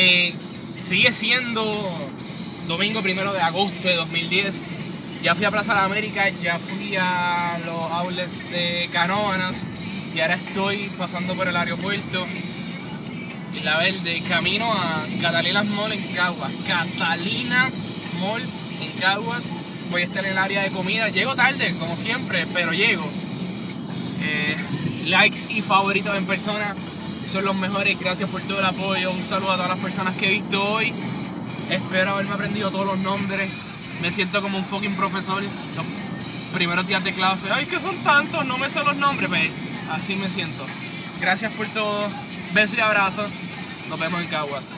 Sigue siendo domingo 1 de agosto de 2010. Ya fui a Plaza de América, ya fui a los outlets de Canóvanas y ahora estoy pasando por el aeropuerto Isla Verde, camino a Catalinas Mall en Caguas. Catalinas Mall en Caguas. Voy a estar en el área de comida. Llego tarde, como siempre, pero llego. Likes y favoritos en persona son los mejores. Gracias por todo el apoyo. Un saludo a todas las personas que he visto hoy. Espero haberme aprendido todos los nombres. Me siento como un fucking profesor. Los primeros días de clase. Ay, que son tantos, no me sé los nombres. Pues así me siento. Gracias por todo. Besos y abrazos. Nos vemos en Caguas.